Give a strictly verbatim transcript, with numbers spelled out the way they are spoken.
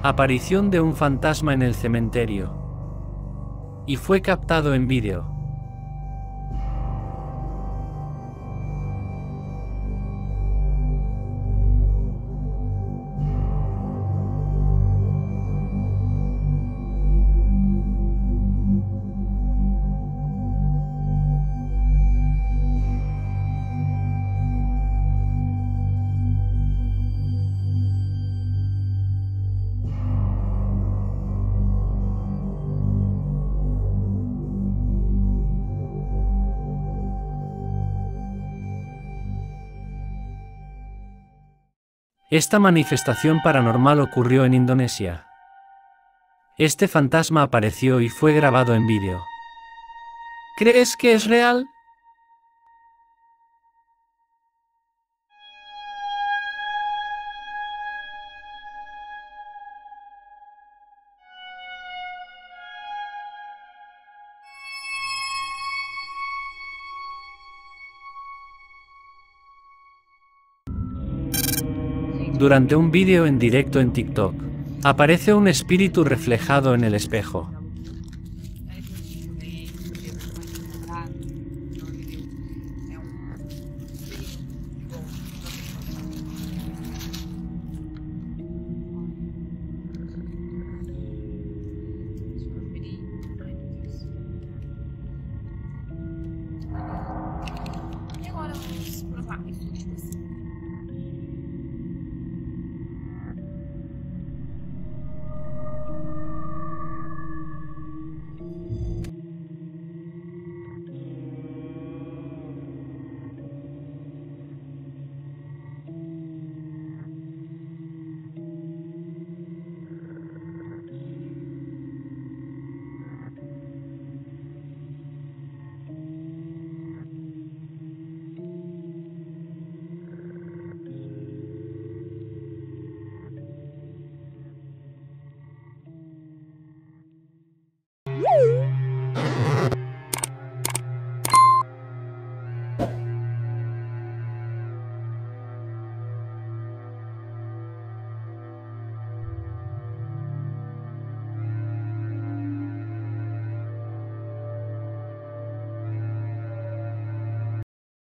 Aparición de un fantasma en el cementerio. Y fue captado en vídeo. Esta manifestación paranormal ocurrió en Indonesia. Este fantasma apareció y fue grabado en vídeo. ¿Crees que es real? Durante un vídeo en directo en TikTok, aparece un espíritu reflejado en el espejo. E agora vamos provar isso, tipo assim.